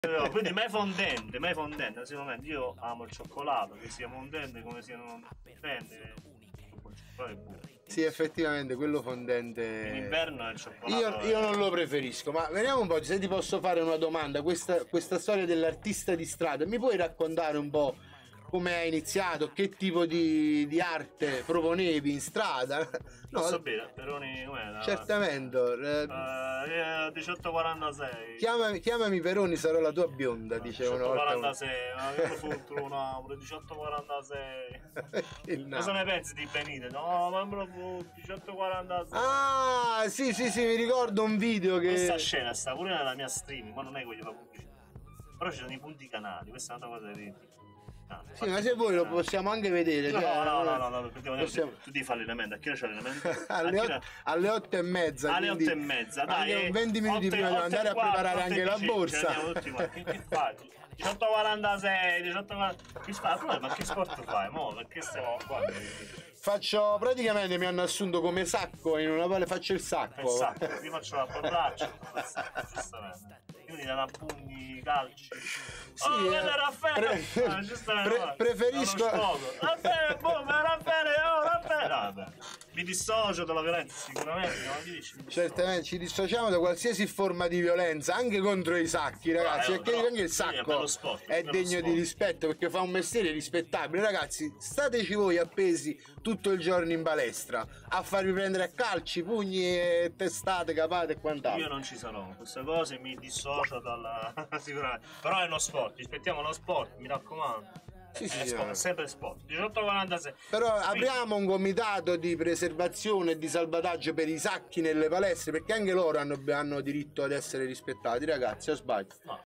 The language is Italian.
No, quindi mai fondente, mai fondente. Assolutamente, io amo il cioccolato, che sia fondente come sia non fondente. Il cioccolato è buono. Sì, effettivamente quello In fondente. inverno il cioccolato Io non lo preferisco, ma vediamo un po', se ti posso fare una domanda, questa storia dell'artista di strada, mi puoi raccontare un po' come hai iniziato, che tipo di arte proponevi in strada? Posso No, bere, Peroni com'era? certamente. 1846. Chiamami Peroni, sarò la tua bionda, diceva una volta. 1846, ma che futuro un auro, 1846. Il Cosa naso. ne pensi di Benite? No, ma me lo fu 1846. Ah, sì, mi ricordo un video Questa che. scena sta pure nella mia streaming, ma non è quelli da pubblicità. Però ci sono i punti canali, questa è un'altra cosa di. Sì, ma se vuoi lo possiamo anche vedere. No, cioè, no, perché possiamo- tu devi fare l'allenamento. A che ora c'è l'allenamento? alle 8:30. Alle quindi 8:30, dai. anche 20 minuti prima di andare a preparare anche la borsa. Che fai? 18:46, 18:40. Che fai? Ma che sport fai? Mo, perché stiamo qua? Faccio praticamente, mi hanno assunto come sacco in una valle, faccio il sacco. Esatto, io faccio la borraccia, giustamente. Quindi da pugni, calci. Sì, Vede Raffaele! Giustamente. preferisco. Raffaele, boh, ma Raffaele, oh, Raffaele! No, vabbè. Mi dissocio dalla violenza, sicuramente, non mi dici? Certamente ci dissociamo da qualsiasi forma di violenza, anche contro i sacchi, ragazzi, perché però, anche il sì, è sacco bello sport, è bello degno di sport. rispetto, perché fa un mestiere rispettabile. Ragazzi, stateci voi appesi tutto il giorno in palestra a farvi prendere a calci, pugni e testate, capate e quant'altro. Io non ci sarò, queste cose mi dissocio dalla. Sicuramente. Però è uno sport, rispettiamo lo sport, mi raccomando. Sì, È sì, sport, no. è sempre sport. 18:46. Però apriamo un comitato di preservazione e di salvataggio per i sacchi nelle palestre, perché anche loro hanno diritto ad essere rispettati, ragazzi, o sbaglio? No,